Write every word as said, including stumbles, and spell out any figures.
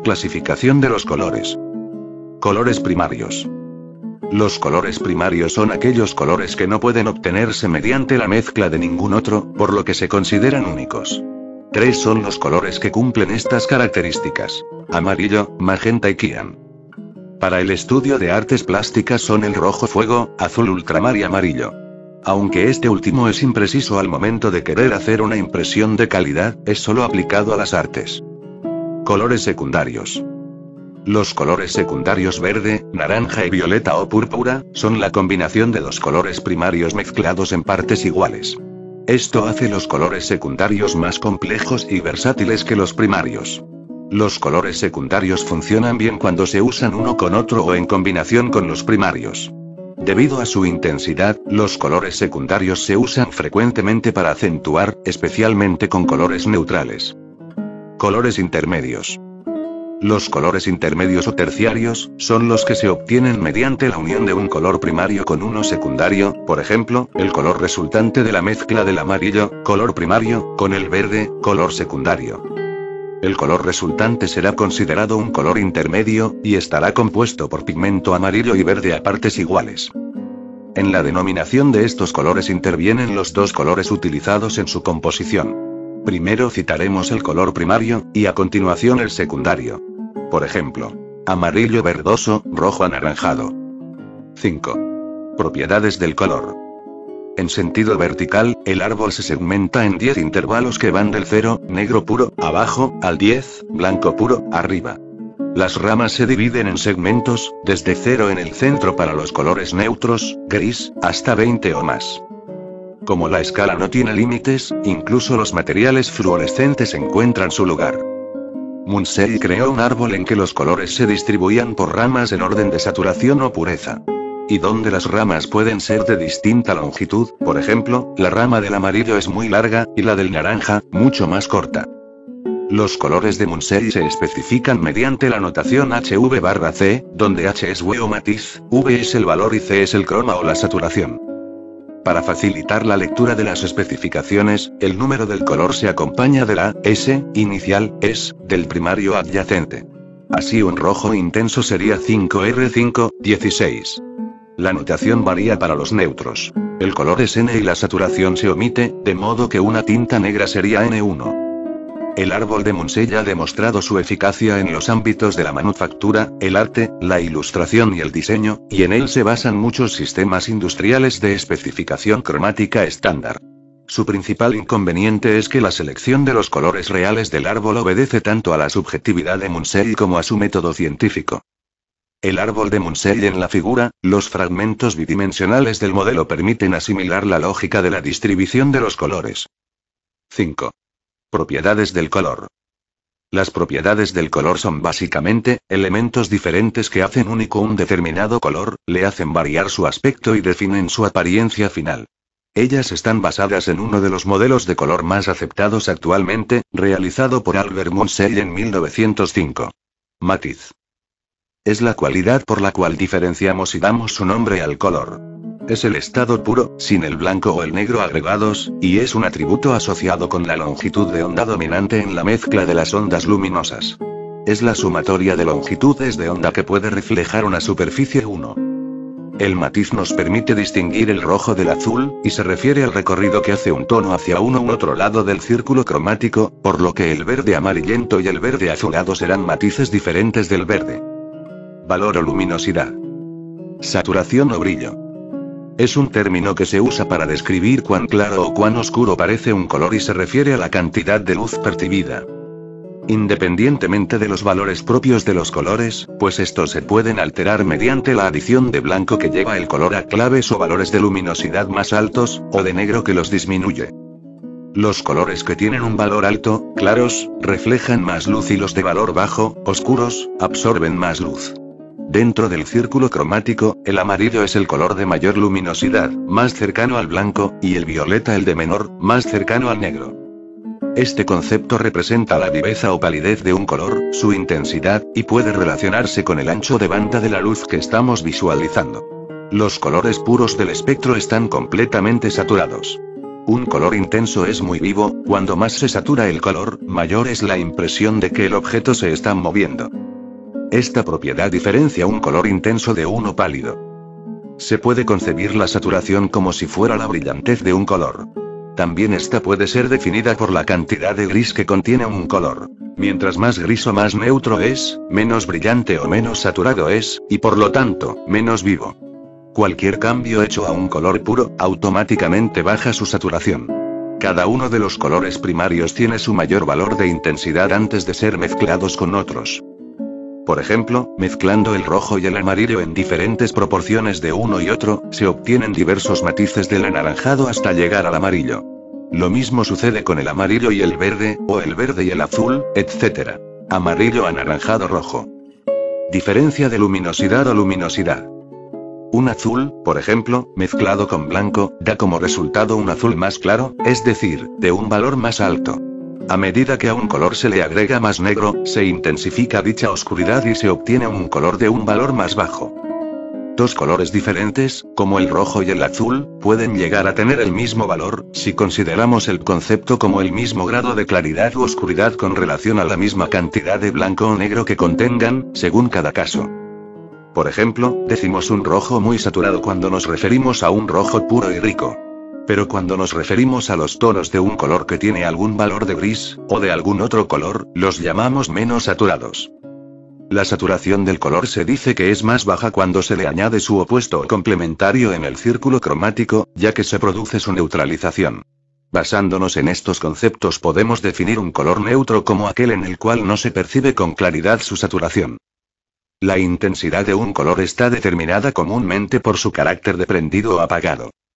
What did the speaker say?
Clasificación de los colores. Colores primarios. Los colores primarios son aquellos colores que no pueden obtenerse mediante la mezcla de ningún otro, por lo que se consideran únicos. Tres son los colores que cumplen estas características: amarillo, magenta y cian. Para el estudio de artes plásticas son el rojo fuego, azul ultramar y amarillo. Aunque este último es impreciso al momento de querer hacer una impresión de calidad, es solo aplicado a las artes. Colores secundarios. Los colores secundarios verde, naranja y violeta o púrpura, son la combinación de dos colores primarios mezclados en partes iguales. Esto hace los colores secundarios más complejos y versátiles que los primarios. Los colores secundarios funcionan bien cuando se usan uno con otro o en combinación con los primarios. Debido a su intensidad, los colores secundarios se usan frecuentemente para acentuar, especialmente con colores neutrales. Colores intermedios. Los colores intermedios o terciarios, son los que se obtienen mediante la unión de un color primario con uno secundario, por ejemplo, el color resultante de la mezcla del amarillo, color primario, con el verde, color secundario. El color resultante será considerado un color intermedio, y estará compuesto por pigmento amarillo y verde a partes iguales. En la denominación de estos colores intervienen los dos colores utilizados en su composición. Primero citaremos el color primario, y a continuación el secundario. Por ejemplo, amarillo verdoso, rojo anaranjado. cinco. Propiedades del color. En sentido vertical, el árbol se segmenta en diez intervalos que van del cero, negro puro, abajo, al diez, blanco puro, arriba. Las ramas se dividen en segmentos, desde cero en el centro para los colores neutros, gris, hasta veinte o más. Como la escala no tiene límites, incluso los materiales fluorescentes encuentran su lugar. Munsell creó un árbol en que los colores se distribuían por ramas en orden de saturación o pureza. Y donde las ramas pueden ser de distinta longitud, por ejemplo, la rama del amarillo es muy larga, y la del naranja, mucho más corta. Los colores de Munsell se especifican mediante la notación H V barra C, donde H es hue o matiz, V es el valor y C es el croma o la saturación. Para facilitar la lectura de las especificaciones, el número del color se acompaña de la S inicial, es, del primario adyacente. Así un rojo intenso sería cinco R cinco, dieciséis. La notación varía para los neutros. El color es N y la saturación se omite, de modo que una tinta negra sería N uno. El árbol de Munsell ha demostrado su eficacia en los ámbitos de la manufactura, el arte, la ilustración y el diseño, y en él se basan muchos sistemas industriales de especificación cromática estándar. Su principal inconveniente es que la selección de los colores reales del árbol obedece tanto a la subjetividad de Munsell como a su método científico. El árbol de Munsell en la figura, los fragmentos bidimensionales del modelo permiten asimilar la lógica de la distribución de los colores. cinco. Propiedades del color. Las propiedades del color son básicamente, elementos diferentes que hacen único un determinado color, le hacen variar su aspecto y definen su apariencia final. Ellas están basadas en uno de los modelos de color más aceptados actualmente, realizado por Albert Munsell en mil novecientos cinco. Matiz. Es la cualidad por la cual diferenciamos y damos su nombre al color. Es el estado puro, sin el blanco o el negro agregados, y es un atributo asociado con la longitud de onda dominante en la mezcla de las ondas luminosas. Es la sumatoria de longitudes de onda que puede reflejar una superficie uno. El matiz nos permite distinguir el rojo del azul, y se refiere al recorrido que hace un tono hacia uno u otro lado del círculo cromático, por lo que el verde amarillento y el verde azulado serán matices diferentes del verde. Valor o luminosidad. Saturación o brillo. Es un término que se usa para describir cuán claro o cuán oscuro parece un color y se refiere a la cantidad de luz percibida. Independientemente de los valores propios de los colores, pues estos se pueden alterar mediante la adición de blanco que lleva el color a claves o valores de luminosidad más altos, o de negro que los disminuye. Los colores que tienen un valor alto, claros, reflejan más luz y los de valor bajo, oscuros, absorben más luz. Dentro del círculo cromático, el amarillo es el color de mayor luminosidad, más cercano al blanco, y el violeta el de menor, más cercano al negro. Este concepto representa la viveza o palidez de un color, su intensidad, y puede relacionarse con el ancho de banda de la luz que estamos visualizando. Los colores puros del espectro están completamente saturados. Un color intenso es muy vivo, cuando más se satura el color, mayor es la impresión de que el objeto se está moviendo. Esta propiedad diferencia un color intenso de uno pálido. Se puede concebir la saturación como si fuera la brillantez de un color. También esta puede ser definida por la cantidad de gris que contiene un color. Mientras más gris o más neutro es, menos brillante o menos saturado es, y por lo tanto, menos vivo. Cualquier cambio hecho a un color puro, automáticamente baja su saturación. Cada uno de los colores primarios tiene su mayor valor de intensidad antes de ser mezclados con otros. Por ejemplo, mezclando el rojo y el amarillo en diferentes proporciones de uno y otro, se obtienen diversos matices del anaranjado hasta llegar al amarillo. Lo mismo sucede con el amarillo y el verde, o el verde y el azul, etcétera. Amarillo, anaranjado, rojo. Diferencia de luminosidad o luminosidad. Un azul, por ejemplo, mezclado con blanco, da como resultado un azul más claro, es decir, de un valor más alto. A medida que a un color se le agrega más negro, se intensifica dicha oscuridad y se obtiene un color de un valor más bajo. Dos colores diferentes, como el rojo y el azul, pueden llegar a tener el mismo valor, si consideramos el concepto como el mismo grado de claridad u oscuridad con relación a la misma cantidad de blanco o negro que contengan, según cada caso. Por ejemplo, decimos un rojo muy saturado cuando nos referimos a un rojo puro y rico. Pero cuando nos referimos a los tonos de un color que tiene algún valor de gris, o de algún otro color, los llamamos menos saturados. La saturación del color se dice que es más baja cuando se le añade su opuesto o complementario en el círculo cromático, ya que se produce su neutralización. Basándonos en estos conceptos podemos definir un color neutro como aquel en el cual no se percibe con claridad su saturación. La intensidad de un color está determinada comúnmente por su carácter de prendido o apagado.